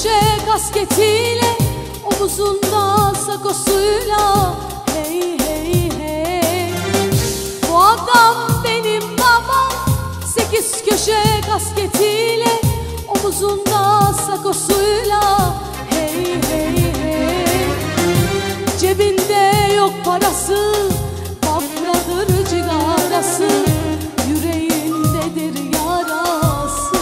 köşe kasketiyle, omuzunda sakosuyla, hey hey hey. Bu adam benim babam, 8 köşe kasketiyle, omuzunda sakosuyla, hey hey hey. Cebinde yok parası, bafradır cigarası, yüreğindedir yarası.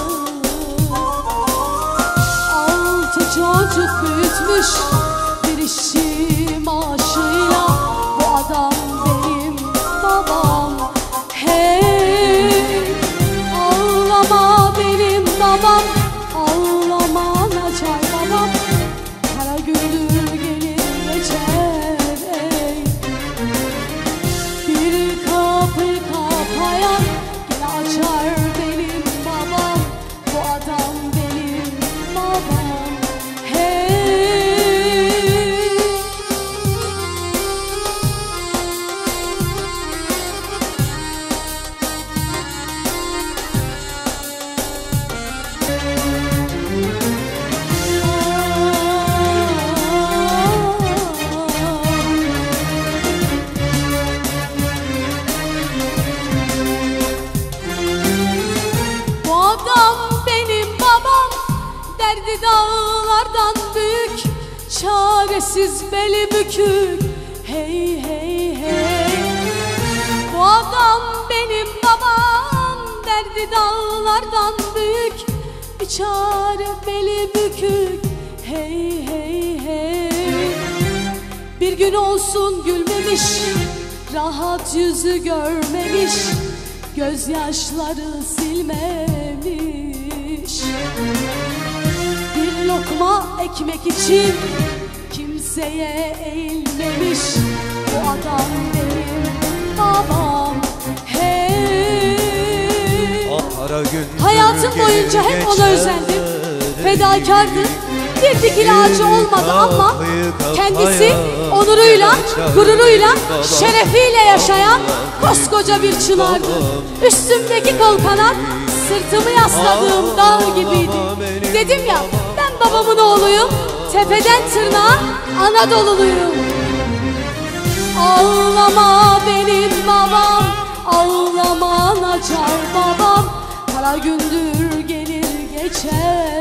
6 çocuk büyütmüş bir işçi maaşıyla, bu adam benim babam, hey. Ağlama benim babam, ağlama Naçar babam, kara gündür gelir geçer, ey. Bir kapı kapayan gel açar benim babam, bu adam benim babam, hey. Bu adam benim babam, derdi dağlardan büyük, çaresiz beli bükük, hey hey hey. Bu adam benim babam, derdi dağlardan büyük, bir çare beli bükük, hey hey hey. Bir gün olsun gülmemiş, rahat yüzü görmemiş, gözyaşları silmemiş. Bir lokma ekmek için kimseye eğilmemiş, bu adam benim babam, hey. Hayatım boyunca hep ona özendim, fedakardı. Bir dikili ağacı olmadı ama kendisi onuruyla, gururuyla, şerefiyle yaşayan koskoca bir çınardı. Üstümdeki kol kanat, sırtımı yasladığım dağ gibiydi. Dedim ya, ben babamın oğluyum, tepeden tırnağa Anadoluluyum. Ağlama benim babam, ağlama Naçar babam, kara gündür gelir geçer.